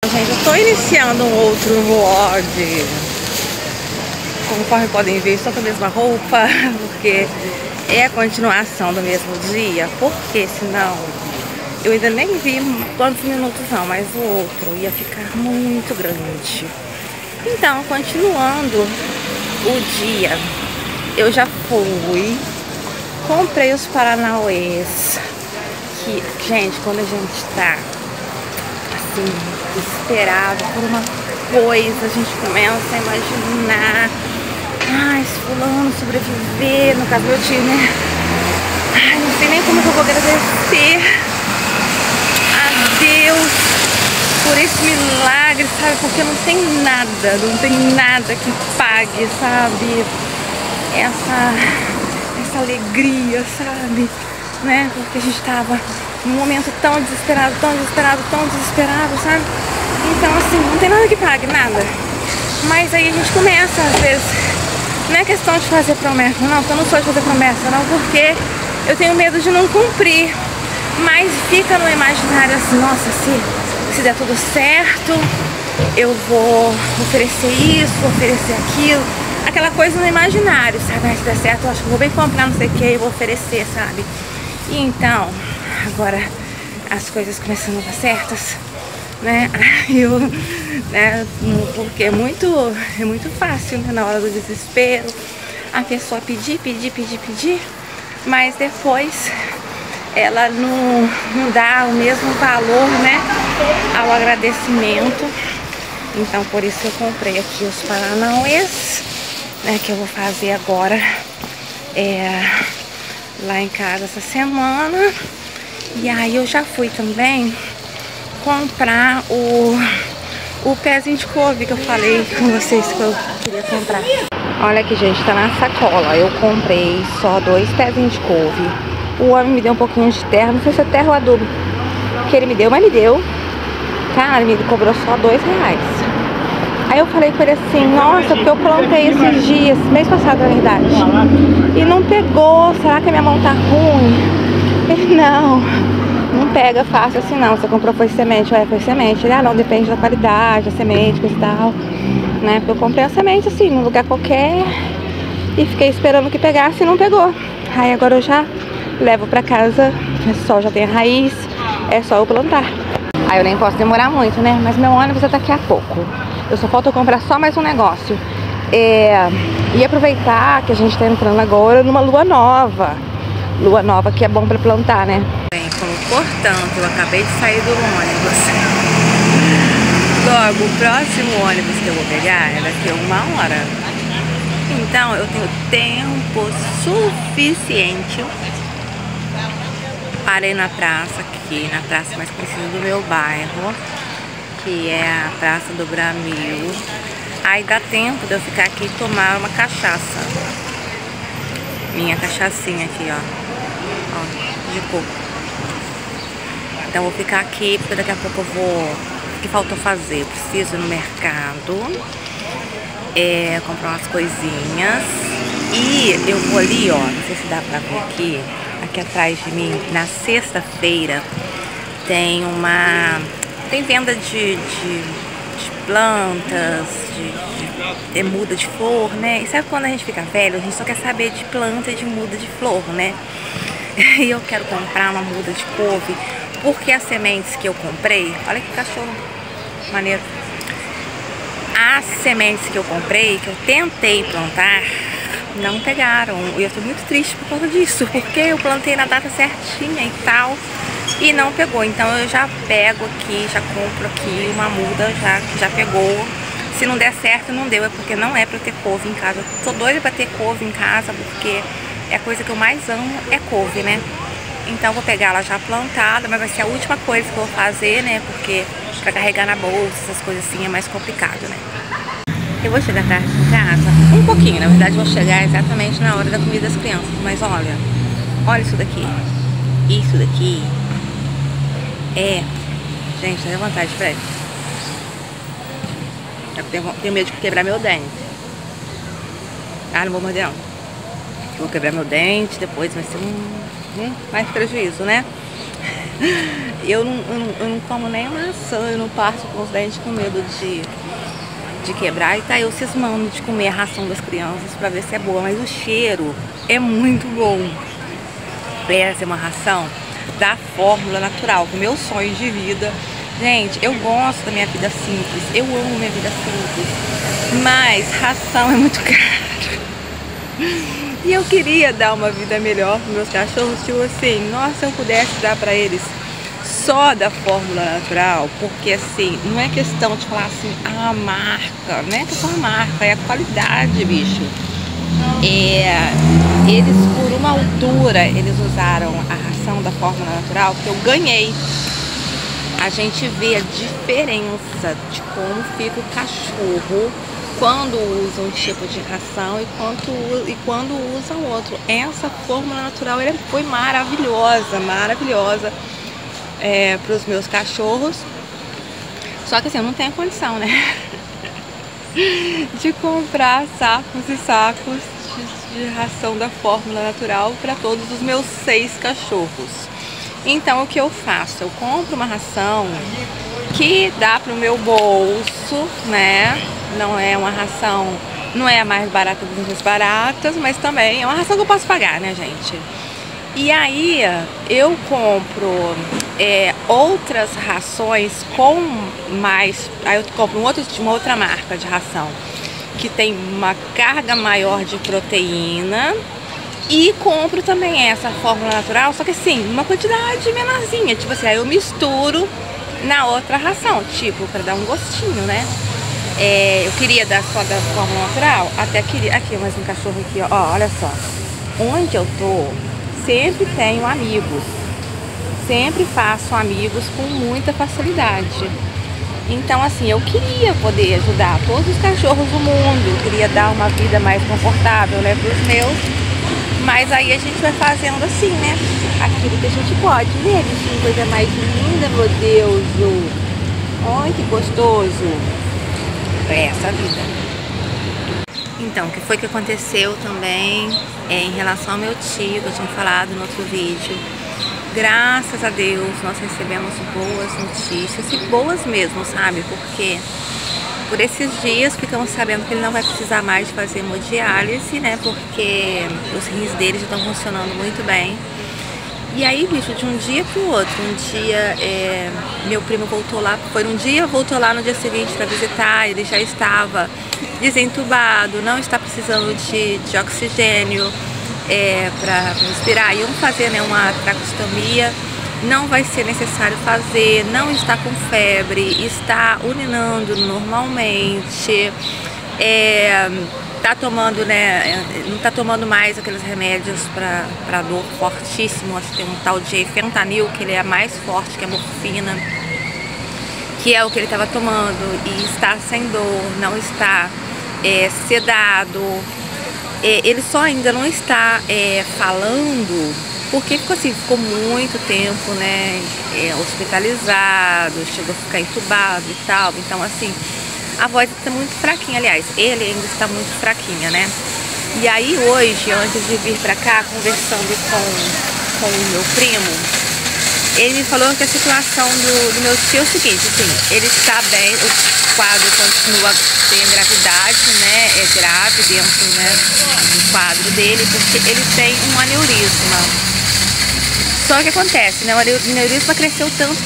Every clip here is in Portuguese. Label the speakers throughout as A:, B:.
A: Gente, eu tô iniciando um outro vlog. Conforme podem ver, estou com a mesma roupa, porque é a continuação do mesmo dia. Porque senão, eu ainda nem vi quantos minutos não, mas o outro ia ficar muito grande. Então, continuando o dia, eu já fui, comprei os paranauês. Que, gente, quando a gente tá assim, desesperado por uma coisa, a gente começa a imaginar, ai, se fulano sobreviver, no caso meu tio, né? Ai, não sei nem como que eu vou agradecer a Deus por esse milagre, sabe? Porque não tem nada que pague, sabe? Essa alegria, sabe? Né? Porque a gente tava num momento tão desesperado, sabe? Então assim, não tem nada que pague, nada. Mas aí a gente começa, às vezes, não é questão de fazer promessa, não, porque eu não sou de fazer promessa, não, porque eu tenho medo de não cumprir. Mas fica no imaginário assim, nossa, se der tudo certo, eu vou oferecer isso, vou oferecer aquilo. Aquela coisa no imaginário, sabe? Se der certo, eu acho que vou bem comprar não sei o que e vou oferecer, sabe? E então, agora as coisas começando a dar certas, né? Porque é muito fácil, né? Na hora do desespero, a pessoa pedir, mas depois ela não dá o mesmo valor, né, ao agradecimento. Então, por isso eu comprei aqui os paranauês, né, que eu vou fazer agora lá em casa essa semana. E aí eu já fui também comprar o pezinho de couve que eu falei com vocês que eu queria comprar. Olha aqui, gente, tá na sacola. Eu comprei só 2 pezinhos de couve. O homem me deu um pouquinho de terra, não sei se é terra ou adubo que ele me deu, mas me deu. Cara, ele me cobrou só R$2. Aí eu falei com ele assim, nossa, porque eu plantei esses dias, mês passado na verdade, e não pegou, será que a minha mão tá ruim? Ele, não pega fácil assim não, você comprou foi semente, foi semente. Ele, não, depende da qualidade, da semente, coisa e tal, né, porque eu comprei a semente assim, num lugar qualquer, e fiquei esperando que pegasse e não pegou. Aí agora eu já levo pra casa, já tem a raiz, é só eu plantar. Aí eu nem posso demorar muito, né, mas meu ônibus é daqui a pouco. Eu só falta eu comprar só mais um negócio. E aproveitar que a gente tá entrando agora numa lua nova. Lua nova que é bom pra plantar, né? Bem, portanto, eu acabei de sair do ônibus. Logo, o próximo ônibus que eu vou pegar é daqui a 1 hora. Então, eu tenho tempo suficiente. Parei na praça aqui, na praça mais conhecida do meu bairro, que é a Praça do Bramil. Aí dá tempo de eu ficar aqui e tomar uma cachaça. Minha cachaçinha aqui, ó, de coco. Então eu vou ficar aqui, porque daqui a pouco eu vou... O que faltou fazer? Eu preciso ir no mercado, comprar umas coisinhas. E eu vou ali, ó, não sei se dá pra ver aqui atrás de mim, na sexta-feira, tem venda de plantas, de muda de flor, né? E sabe quando a gente fica velho, a gente só quer saber de planta e de muda de flor, né? E eu quero comprar uma muda de couve, porque as sementes que eu comprei, olha que cachorro maneiro. As sementes que eu comprei, que eu tentei plantar, não pegaram. E eu tô muito triste por causa disso, porque eu plantei na data certinha e tal, e não pegou. Então eu já pego aqui, já compro aqui uma muda que já pegou. Se não der certo, não deu, é porque não é pra eu ter couve em casa. Eu tô doida pra ter couve em casa, porque é a coisa que eu mais amo, é couve, né? Então eu vou pegar ela já plantada, mas vai ser a última coisa que eu vou fazer, né? Porque pra carregar na bolsa, essas coisas assim, é mais complicado, né? Eu vou chegar tarde em casa, um pouquinho, na verdade eu vou chegar exatamente na hora da comida das crianças. Mas olha isso daqui. Isso daqui gente, dá vontade, peraí. Eu tenho medo de quebrar meu dente. Não vou morder não. Eu vou quebrar meu dente, depois vai ser mais prejuízo, né? eu não como nem maçã, eu não passo com os dentes com medo de quebrar. E tá eu cismando de comer a ração das crianças pra ver se é boa, mas o cheiro é muito bom. Essa é uma ração da Fórmula Natural, o meu sonho de vida. Gente, eu gosto da minha vida simples, eu amo minha vida simples, mas ração é muito caro. E eu queria dar uma vida melhor para meus cachorros, tipo assim, nossa, se eu pudesse dar para eles só da Fórmula Natural, porque assim, não é questão de falar assim, a marca, não é só a marca, é a qualidade, bicho. Eles, por uma altura, eles usaram a ração da Fórmula Natural que eu ganhei. A gente vê a diferença de como fica o cachorro quando usa um tipo de ração e quando usa outro. Essa Fórmula Natural foi maravilhosa, maravilhosa para os meus cachorros. Só que assim, eu não tenho condição, né? De comprar sacos e sacos de ração da Fórmula Natural para todos os meus 6 cachorros. Então o que eu faço? Eu compro uma ração que dá para o meu bolso, né? Não é uma ração, não é a mais barata das baratas, mas também é uma ração que eu posso pagar, né, gente? E aí eu compro outras rações com mais. Aí eu compro uma outra marca de ração que tem uma carga maior de proteína. E compro também essa Fórmula Natural, só que assim, uma quantidade menorzinha. Tipo assim, aí eu misturo na outra ração, tipo, pra dar um gostinho, né? Eu queria dar só da Fórmula Natural, até queria. Aqui, mais um cachorro aqui, ó, olha só. Onde eu tô, sempre tenho amigos. Sempre faço amigos com muita facilidade. Então, assim, eu queria poder ajudar todos os cachorros do mundo. Eu queria dar uma vida mais confortável, né, pros meus. Mas aí a gente vai fazendo assim, né? Aquilo que a gente pode, né? Que coisa mais linda, meu Deus! Ai, que gostoso! É essa a vida. Então, o que foi que aconteceu também em relação ao meu tio, que eu tinha falado no outro vídeo. Graças a Deus, nós recebemos boas notícias, e boas mesmo, sabe? Porque por esses dias ficamos sabendo que ele não vai precisar mais de fazer hemodiálise, né? Porque os rins dele já estão funcionando muito bem. E aí, bicho, de um dia pro outro, um dia meu primo voltou lá, foi um dia, voltou lá no dia seguinte para visitar, ele já estava desentubado, não está precisando de oxigênio para respirar. Iam fazer, né, uma tracostomia. Não vai ser necessário fazer, não está com febre, está urinando normalmente, tá tomando, né, não está tomando mais aqueles remédios para dor fortíssimo. Acho que tem um tal de fentanil, que ele é mais forte que a morfina, que é o que ele estava tomando, e está sem dor, não está sedado. Ele só ainda não está falando, porque ficou muito tempo, né, hospitalizado, chegou a ficar entubado e tal. Então, assim, a voz está muito fraquinha. Aliás, ele ainda está muito fraquinha, né? E aí, hoje, antes de vir pra cá, conversando com o meu primo, ele me falou que a situação do meu tio é o seguinte, assim, ele está bem, o quadro continua sem gravidade, né? É grave dentro, né, do quadro dele, porque ele tem um aneurisma. Só que acontece, né? O aneurisma cresceu tanto,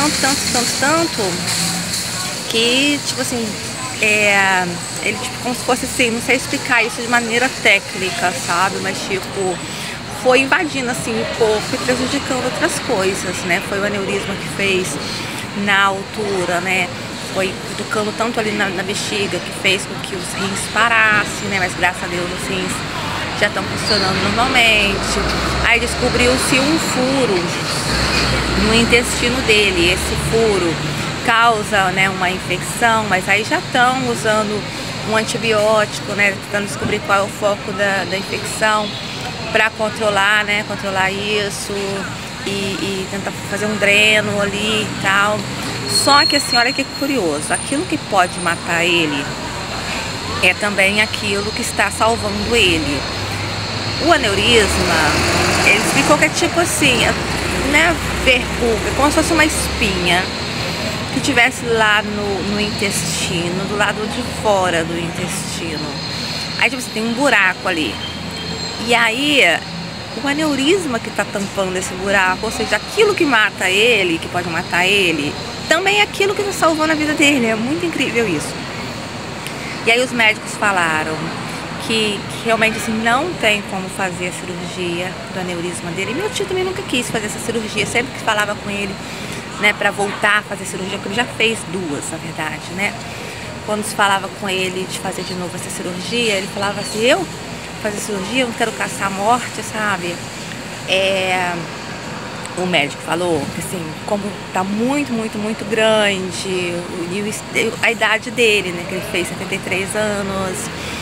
A: que, tipo assim, ele, tipo, como se fosse assim, não sei explicar isso de maneira técnica, sabe? Mas, tipo, foi invadindo, assim, o corpo e prejudicando outras coisas, né? Foi o aneurisma que fez na altura, né? Foi tocando tanto ali na bexiga, que fez com que os rins parassem, né? Mas, graças a Deus, os rins já estão funcionando normalmente. Aí descobriu-se um furo no intestino dele. Esse furo causa, né, uma infecção, mas aí já estão usando um antibiótico, né, tentando descobrir qual é o foco da infecção para controlar, né, controlar isso e tentar fazer um dreno ali e tal. Só que assim, olha que curioso, aquilo que pode matar ele é também aquilo que está salvando ele. O aneurisma, ele explicou que é tipo assim, né, verruga, como se fosse uma espinha que tivesse lá no intestino, do lado de fora do intestino. Aí tipo, você tem um buraco ali. E aí o aneurisma que tá tampando esse buraco, ou seja, aquilo que mata ele, que pode matar ele, também é aquilo que tá salvando a vida dele. É muito incrível isso. E aí os médicos falaram que realmente assim, não tem como fazer a cirurgia do aneurisma dele. E meu tio também nunca quis fazer essa cirurgia, sempre que falava com ele, né, pra voltar a fazer a cirurgia, porque ele já fez duas, na verdade, né. Quando se falava com ele de fazer de novo essa cirurgia, ele falava assim, eu fazer cirurgia, eu não quero caçar a morte, sabe. O médico falou que assim, como tá muito grande, a idade dele, né, que ele fez 73 anos,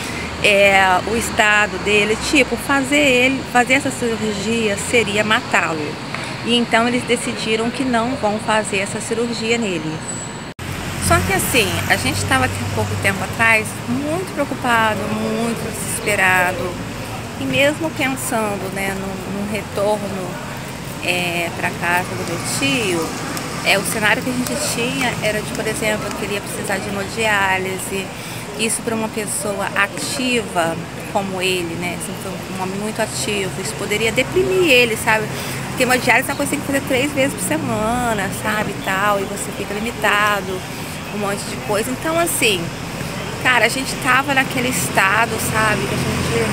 A: o estado dele, tipo, fazer essa cirurgia seria matá-lo. E então eles decidiram que não vão fazer essa cirurgia nele. Só que assim, a gente estava pouco tempo atrás muito preocupado, muito desesperado. E mesmo pensando, né, num retorno para casa do meu tio, o cenário que a gente tinha era de, por exemplo, que ele ia precisar de hemodiálise. Isso para uma pessoa ativa como ele, né, assim, um homem muito ativo, isso poderia deprimir ele, sabe? Porque hemodiálise é uma coisa que tem que fazer 3 vezes por semana, sabe, e tal, e você fica limitado, um monte de coisa. Então, assim, cara, a gente tava naquele estado, sabe, que a gente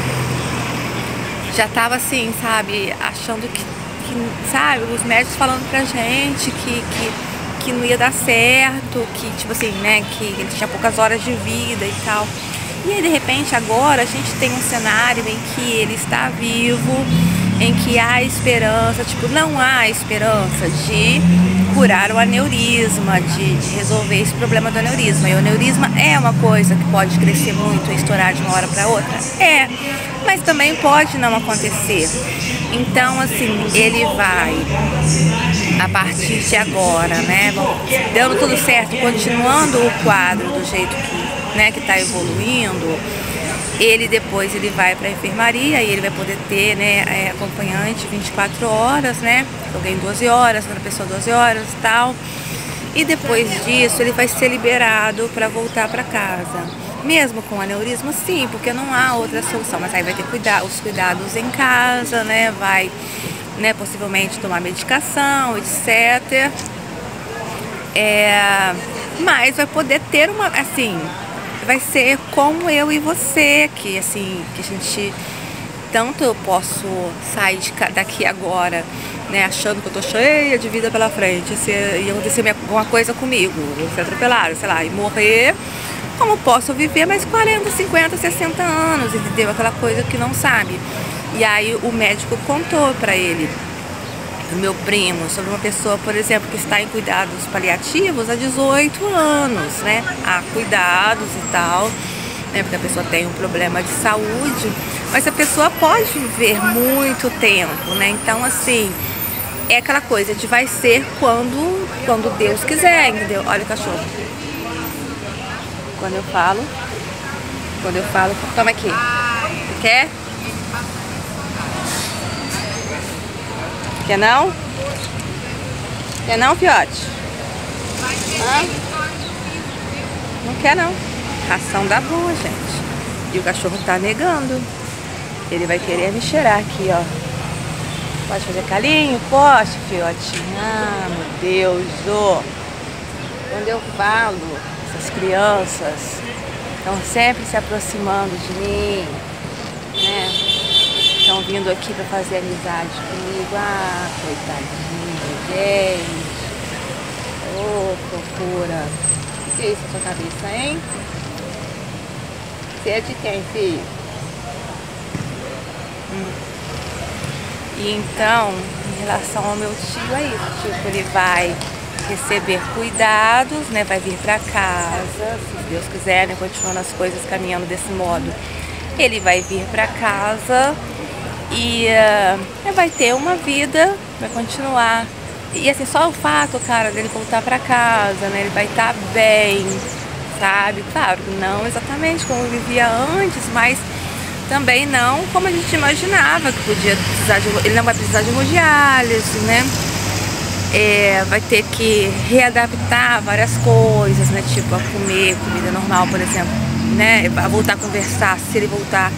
A: já tava assim, sabe, achando que sabe, os médicos falando pra gente que não ia dar certo, que, tipo assim, né, que ele tinha poucas horas de vida e tal. E aí, de repente, agora a gente tem um cenário em que ele está vivo, em que há esperança, tipo, não há esperança de curar o aneurisma, de resolver esse problema do aneurisma. E o aneurisma é uma coisa que pode crescer muito e estourar de uma hora para outra? Mas também pode não acontecer. Então, assim, ele vai, a partir de agora, né, dando tudo certo, continuando o quadro do jeito que, né, que tá evoluindo, depois ele vai para a enfermaria e ele vai poder ter, né, acompanhante 24 horas, né, alguém 12 horas, outra pessoa 12 horas e tal. E depois disso ele vai ser liberado para voltar para casa. Mesmo com aneurisma, sim, porque não há outra solução, mas aí vai ter os cuidados em casa, né, vai, né, possivelmente tomar medicação, etc. Mas vai poder ter uma, assim, vai ser como eu e você, que assim, que a gente, tanto eu posso sair daqui agora, né, achando que eu tô cheia de vida pela frente, se ia acontecer alguma coisa comigo, eu ser atropelado, sei lá, e morrer, como posso viver mais 40, 50, 60 anos, entendeu? Aquela coisa que não sabe. E aí o médico contou pra ele, o meu primo, sobre uma pessoa, por exemplo, que está em cuidados paliativos há 18 anos, né? Há cuidados e tal, né? Porque a pessoa tem um problema de saúde, mas a pessoa pode viver muito tempo, né? Então, assim, é aquela coisa de vai ser quando Deus quiser, entendeu? Olha o cachorro. Quando eu falo, toma aqui. Você quer? Quer não? Quer não, fiote? Hã? Não quer não. Ração dá boa, gente. E o cachorro tá negando. Ele vai querer me cheirar aqui, ó. Pode fazer carinho? Posso, fiotinho? Ah, meu Deus, ó. Quando eu falo, essas crianças estão sempre se aproximando de mim, né? Estão vindo aqui para fazer amizade comigo. Ah, coitadinho, gente. Ô, fofura. O que é isso na sua cabeça, hein? Você é de quem, filho? E então, em relação ao meu tio, é isso. Tipo, ele vai receber cuidados, né? Vai vir para casa, se Deus quiser, né? Continuando as coisas caminhando desse modo. Ele vai vir para casa e vai ter uma vida, vai continuar. E assim, só o fato, cara, dele voltar para casa, né? Ele vai estar bem, sabe? Claro, não exatamente como vivia antes, mas também não como a gente imaginava que podia precisar de... Ele não vai precisar de hemodiálise, né? vai ter que readaptar várias coisas, né? Tipo, a comer comida normal, por exemplo, né? A voltar a conversar, se ele voltar,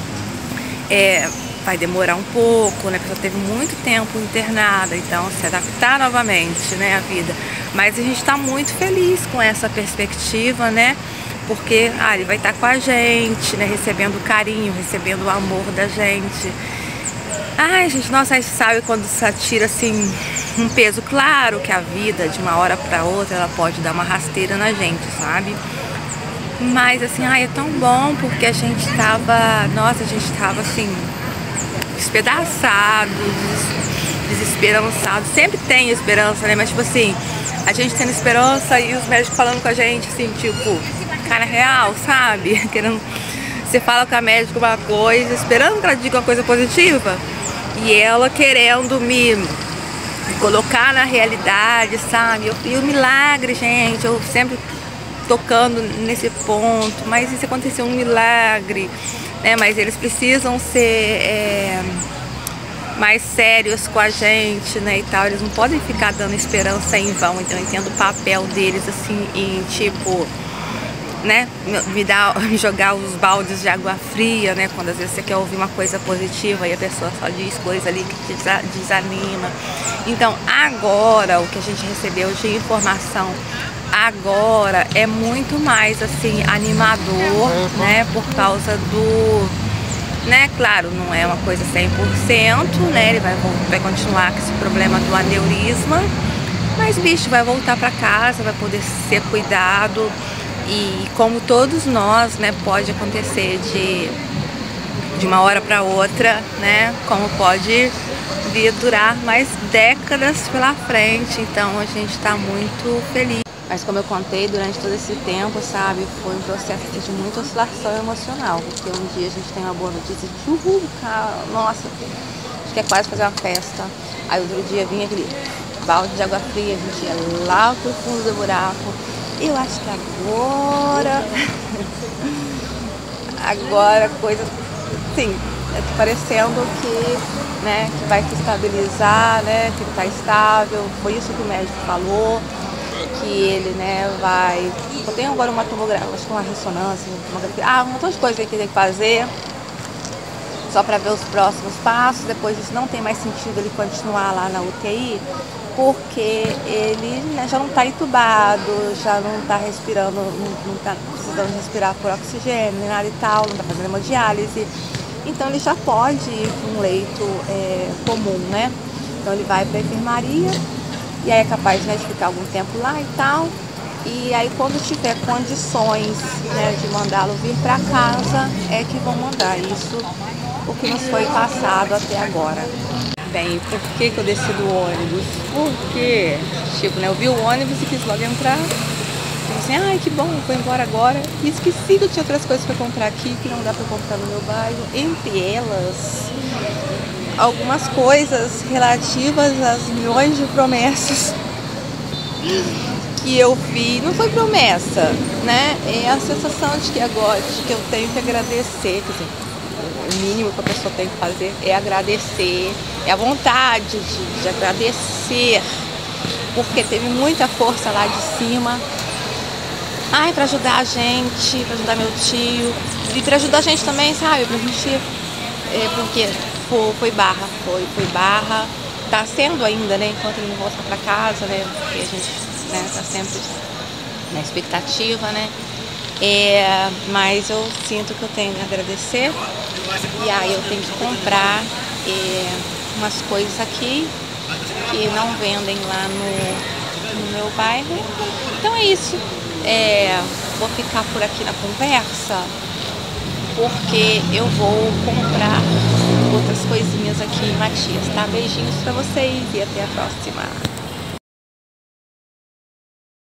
A: vai demorar um pouco, né? A pessoa teve muito tempo internada, então se adaptar novamente, né, a vida. Mas a gente tá muito feliz com essa perspectiva, né? Porque ele vai estar com a gente, né? Recebendo carinho, recebendo o amor da gente. Ai, gente, nossa, a gente sabe quando se tira assim um peso. Claro que a vida, de uma hora pra outra, ela pode dar uma rasteira na gente, sabe? Mas assim, é tão bom porque a gente tava, nossa, a gente tava assim, despedaçado, desesperançado. Sempre tem esperança, né? Mas tipo assim, a gente tendo esperança e os médicos falando com a gente assim, tipo, cara real, sabe? Querendo, você fala com a médica uma coisa, esperando que ela diga uma coisa positiva, e ela querendo me colocar na realidade, sabe? E o milagre, gente, eu sempre tocando nesse ponto, mas isso aconteceu um milagre, né? Mas eles precisam ser mais sérios com a gente, né, e tal. Eles não podem ficar dando esperança em vão. Então eu entendo o papel deles assim em tipo, né, me jogar os baldes de água fria, né, quando às vezes você quer ouvir uma coisa positiva e a pessoa só diz coisa ali que te desanima. Então agora o que a gente recebeu de informação agora é muito mais assim animador, né, por causa do, né, claro, não é uma coisa 100%, né, ele vai continuar com esse problema do aneurisma, mas bicho, vai voltar para casa, vai poder ser cuidado. E como todos nós, né, pode acontecer de uma hora para outra, né, como pode vir durar mais décadas pela frente. Então a gente está muito feliz. Mas como eu contei, durante todo esse tempo, sabe, foi um processo de muita oscilação emocional, porque um dia a gente tem uma boa notícia de uhul, cara, nossa, a gente quer quase fazer uma festa. Aí outro dia vinha aquele balde de água fria, a gente ia lá pro fundo do buraco. Eu acho que agora a coisa, sim, parecendo que, né, que vai se estabilizar, né, que está estável. Foi isso que o médico falou, que ele, né, vai... Eu tenho agora uma tomografia, acho que uma ressonância, uma tomografia, um montão de coisa que tem que fazer, só para ver os próximos passos. Depois disso não tem mais sentido ele continuar lá na UTI, porque ele, né, já não está entubado, já não está respirando, não está precisando respirar por oxigênio, nem nada e tal, não está fazendo hemodiálise. Então ele já pode ir para um leito comum, né? Então ele vai para a enfermaria, e aí é capaz, né, de ficar algum tempo lá e tal. E aí quando tiver condições, né, de mandá-lo vir para casa, é que vão mandar. Isso o que nos foi passado até agora. Bem, por que eu desci do ônibus? Porque, tipo, né, eu vi o ônibus e quis logo entrar. Falei assim, ai, que bom, vou embora agora. E esqueci que eu tinha outras coisas para comprar aqui, que não dá para comprar no meu bairro. Entre elas, algumas coisas relativas às milhões de promessas que eu vi. Não foi promessa, né? É a sensação de que agora, de que eu tenho que agradecer, quer dizer, o mínimo que a pessoa tem que fazer é agradecer, é a vontade de agradecer, porque teve muita força lá de cima, para ajudar a gente, para ajudar meu tio, e para ajudar a gente também, sabe, pra gente, porque foi barra, tá sendo ainda, né, enquanto ele não volta pra casa, né, porque a gente, né, tá sempre na expectativa, né. Mas eu sinto que eu tenho que agradecer, e aí eu tenho que comprar umas coisas aqui que não vendem lá no meu bairro. Então é isso, vou ficar por aqui na conversa, porque eu vou comprar outras coisinhas aqui em Matias, tá? Beijinhos pra vocês e até a próxima.